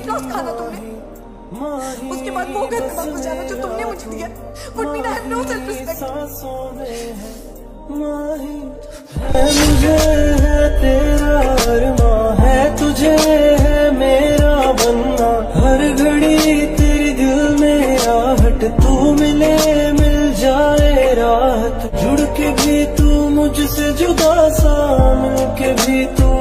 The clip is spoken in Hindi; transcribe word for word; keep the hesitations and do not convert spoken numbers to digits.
वेट लॉस खाना तुमने, उसके बाद वो घर में वापस जाना जो तुमने मुझे दिया। What mean I have no self respect? मुझे है तेरा अरमां है, तुझे है मेरा बनना, हर घड़ी तेरी दिल में आहट, तू मिले मिल जाए राहत, जुड़ के भी तू मुझसे जुदा सा, मिल के भी तू